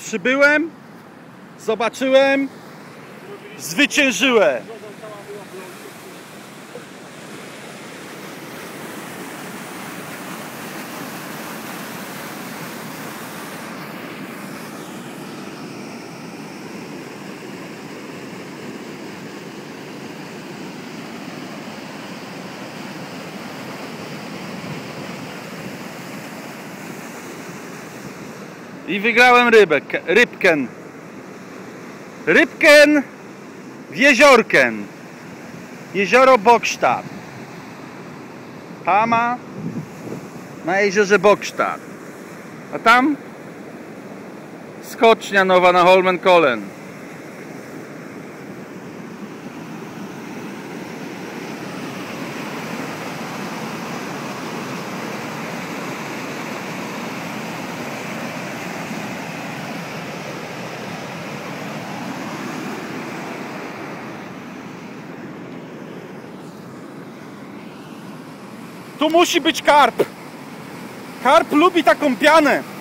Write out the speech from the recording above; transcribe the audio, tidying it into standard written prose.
Przybyłem, zobaczyłem, zwyciężyłem. I wygrałem rybken w jeziorken. Jezioro Bokstad. Tama na jeziorze Bokstad. A tam skocznia nowa na Holmenkollen. Tu musi być karp. Karp lubi taką pianę.